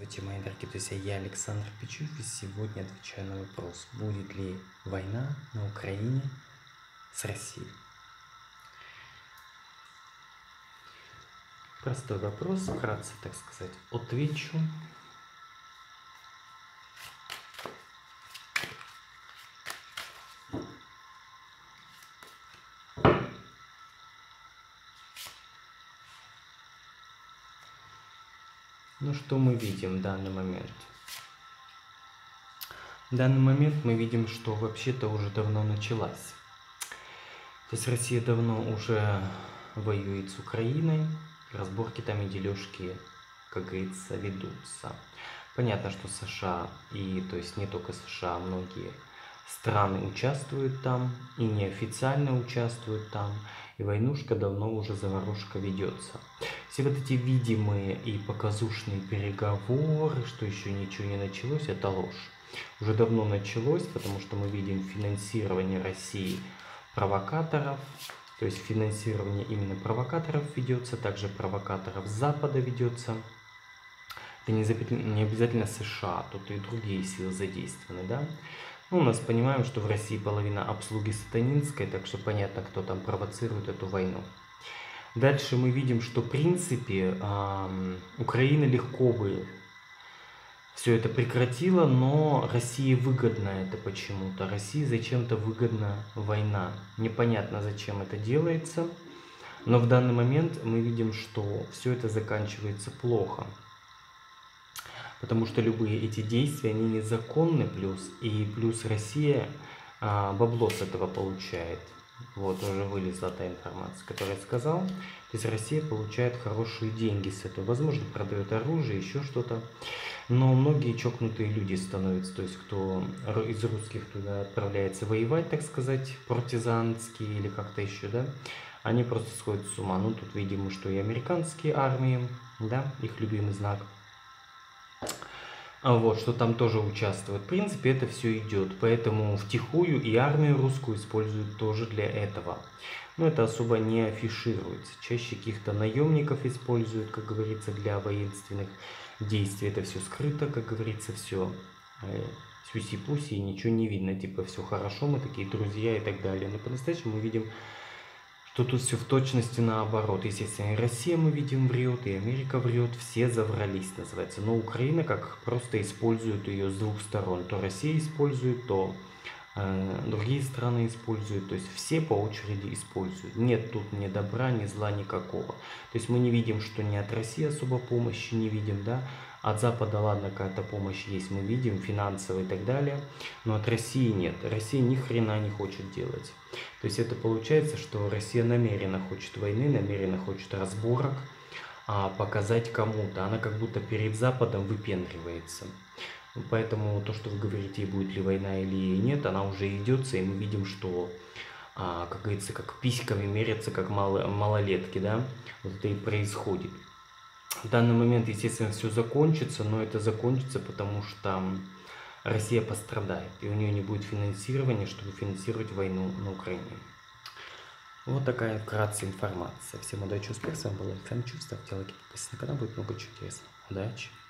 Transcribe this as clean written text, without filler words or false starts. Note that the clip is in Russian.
Здравствуйте, мои дорогие друзья, я Александр Пичуев, и сегодня отвечаю на вопрос, будет ли война на Украине с Россией. Простой вопрос, вкратце, так сказать, отвечу. Ну, что мы видим в данный момент? В данный момент мы видим, что вообще-то уже давно началась. То есть Россия давно уже воюет с Украиной, разборки там и дележки, как говорится, ведутся. Понятно, что США, и то есть не только США, многие страны участвуют там, и неофициально участвуют там, и войнушка давно уже, заварушка ведется. Все вот эти видимые и показушные переговоры, что еще ничего не началось, это ложь. Уже давно началось, потому что мы видим финансирование России провокаторов, то есть финансирование именно провокаторов ведется, также провокаторов с Запада ведется. Это не обязательно США, тут и другие силы задействованы, да? Ну, у нас понимаем, что в России половина обслуги сатанинской, так что понятно, кто там провоцирует эту войну. Дальше мы видим, что в принципе Украина легко бы все это прекратила, но России выгодно это почему-то. России зачем-то выгодна война. Непонятно, зачем это делается, но в данный момент мы видим, что все это заканчивается плохо. Потому что любые эти действия, они незаконны, плюс Россия бабло с этого получает. Вот уже вылезла та информация, которую я сказал. То есть Россия получает хорошие деньги с этого. Возможно, продает оружие, еще что-то. Но многие чокнутые люди становятся, то есть кто из русских туда отправляется воевать, так сказать, партизанские или как-то еще, да, они просто сходят с ума. Ну, тут видимо, что и американские армии, да, их любимый знак. Вот, что там тоже участвуют. В принципе, это все идет. Поэтому втихую и армию русскую используют тоже для этого. Но это особо не афишируется. Чаще каких-то наемников используют, как говорится, для воинственных действий. Это все скрыто, как говорится, все сюси-пуси, и ничего не видно. Типа все хорошо, мы такие друзья и так далее. Но по-настоящему мы видим, что тут все в точности наоборот. Естественно, и Россия, мы видим, врет, и Америка врет, все заврались, называется. Но Украина как просто использует ее с двух сторон. То Россия использует, то другие страны используют. То есть все по очереди используют. Нет тут ни добра, ни зла никакого. То есть мы не видим, что ни от России особо помощи не видим, да. От Запада, ладно, какая-то помощь есть, мы видим, финансовая и так далее, но от России нет. Россия ни хрена не хочет делать. То есть это получается, что Россия намеренно хочет войны, намеренно хочет разборок, показать кому-то. Она как будто перед Западом выпендривается. Поэтому то, что вы говорите, будет ли война или нет, она уже идется, и мы видим, что, как говорится, как письками мерятся, как малолетки, да, вот это и происходит. В данный момент, естественно, все закончится, но это закончится, потому что Россия пострадает, и у нее не будет финансирования, чтобы финансировать войну на Украине. Вот такая вкратце информация. Всем удачи, успехов. С вами был Александр Пичуев. Ставьте лайки, подписывайтесь на канал, будет много чего интересного. Удачи!